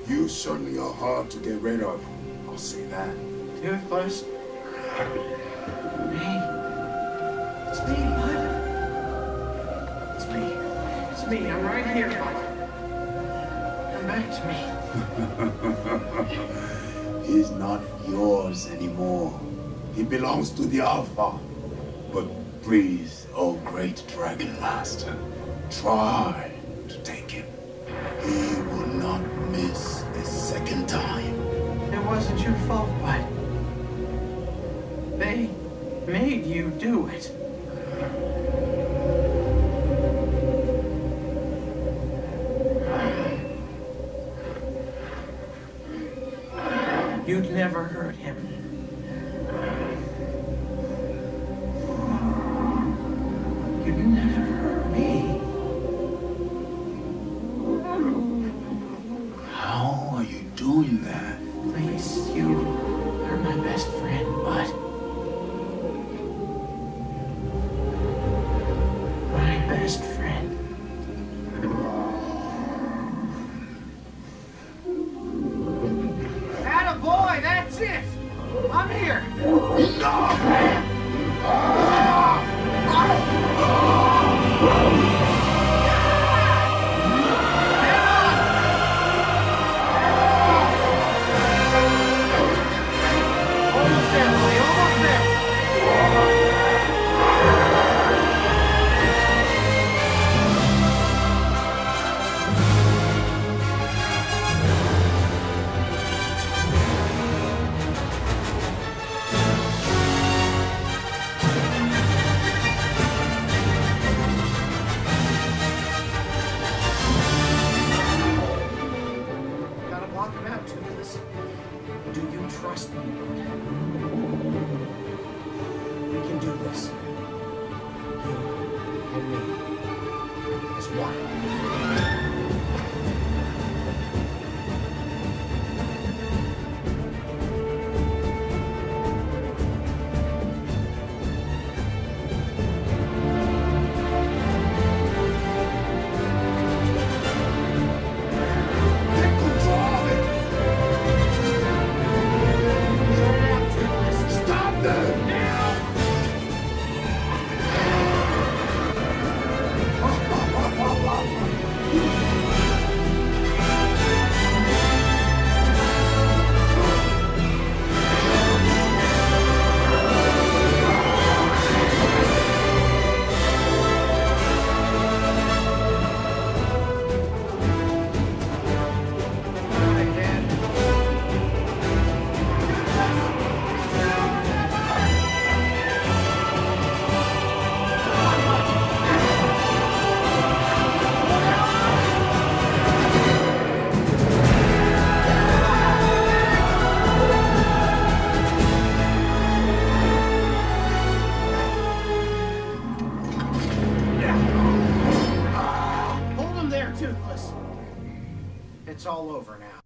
You certainly are hard to get rid of. I'll say that. Toothless. Me. It's me, bud. It's me. It's me. I'm right here, bud. Come back to me. He's not yours anymore. He belongs to the Alpha. But please, oh great Dragon Master, try to take him. He will not miss a second time. It wasn't your fault, bud. They made you do it. You'd never hurt him. You'd never hurt me. How are you doing that? Please, you are my best friend, bud. My best friend. Attaboy, that's it! I'm here! Almost there, buddy, almost there! Gotta block him out, Toothless. Do you trust me, bud? We can do this. You and me. As one. Take control of it! Turn out, Toothless. Stop them! Not again. Hold him there, Toothless. It's all over now.